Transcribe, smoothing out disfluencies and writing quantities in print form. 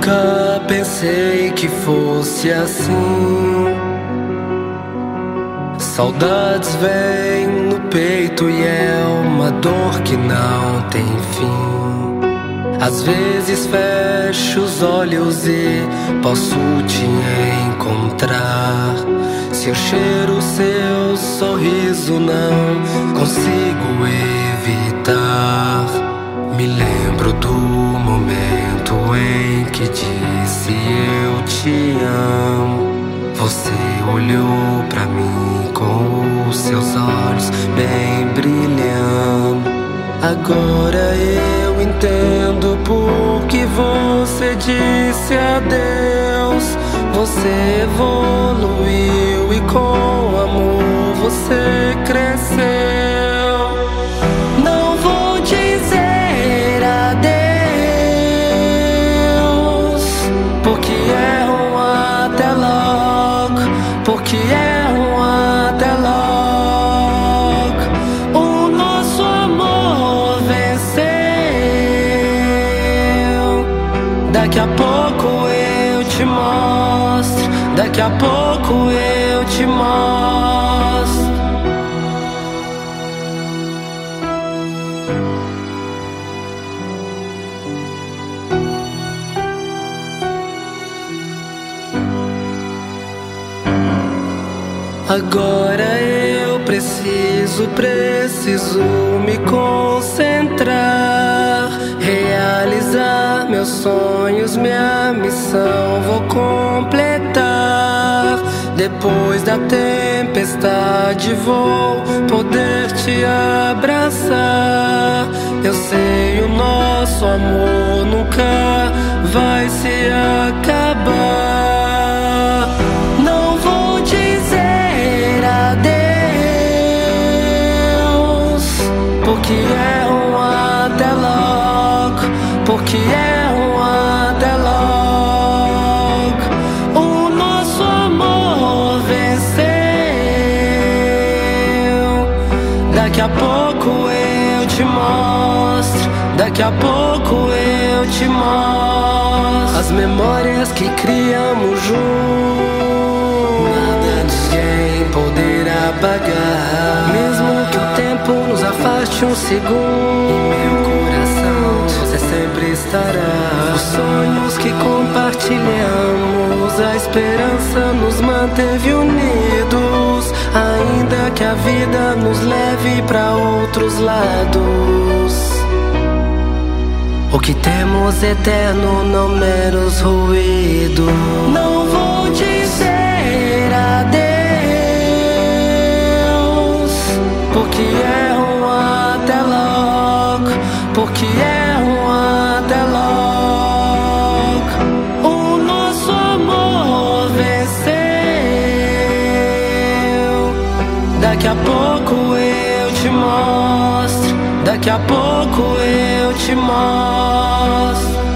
Nunca pensei que fosse assim. Saudades vêm no peito e é uma dor que não tem fim. Às vezes fecho os olhos e posso te encontrar. Se eu cheiro seu sorriso, não consigo evitar. Me lembro do momento em que disse eu te amo. Você olhou pra mim com os seus olhos bem brilhando. Agora eu entendo por que você disse adeus. Você evoluiu e com amor você cresceu. Não vou dizer adeus, porque é um até logo, porque é um até logo. O nosso amor venceu. Daqui a pouco eu te mostro, daqui a pouco eu te mostro. Agora eu preciso me concentrar, realizar meus sonhos, minha missão vou completar. Depois da tempestade vou poder te abraçar. Eu sei, o nosso amor nunca vai se acabar. Não vou dizer adeus, porque é um até logo, porque é um até logo. O nosso amor venceu. Daqui a pouco eu te mostro, daqui a pouco eu te mostro. As memórias que criamos juntos, nada ninguém poderá apagar. Mesmo que o tempo nos afaste um segundo, em meu coração você sempre estará. Os sonhos que compartilhamos, a esperança nos manteve unidos. Ainda que a vida nos leve pra outros lados, o que temos eterno, não menos ruído. Não vou dizer adeus, porque é um até logo, porque é um até logo. O nosso amor venceu. Daqui a pouco eu te mostro, daqui a pouco eu te mostro.